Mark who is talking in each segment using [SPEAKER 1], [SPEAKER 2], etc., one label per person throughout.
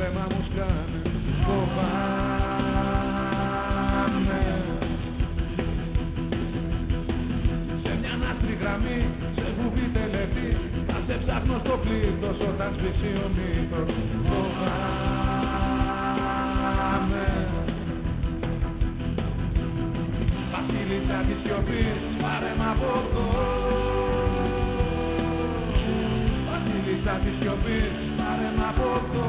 [SPEAKER 1] βλέμμα μου σκάνε. Φοβάμαι. Σε μια άσπρη γραμμή, σε βουβή τελετή, θα σε ψάχνω στο πλήθος όταν σβήσει ο μύθος. Φοβάμαι. Βασίλισσα της σιωπής, πάρε μ' από εδώ. Βασίλισσα της σιωπής, πάρε μ' από εδώ.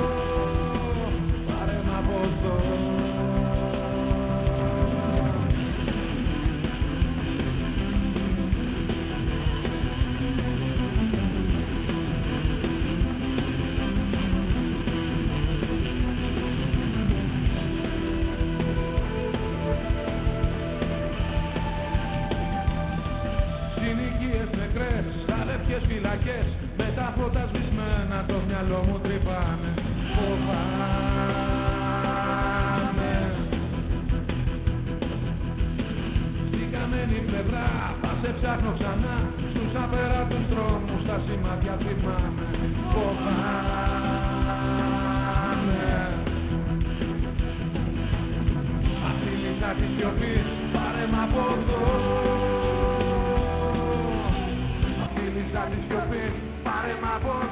[SPEAKER 1] Πάρε μ' από εδώ. Φυλακές, με τα φώτα σβησμένα το μυαλό μου τρυπάνε. Φοβάμαι. Στην καμένη πλευρά θα σε ψάχνω ξανά, στους απεράτους δρόμους τα σημάδια θυμάμαι. Φοβάμαι. Βασίλισσα της σιωπής, πάρε μ' από εδώ. Βασίλισσα της σιωπής, πάρε μ' από εδώ.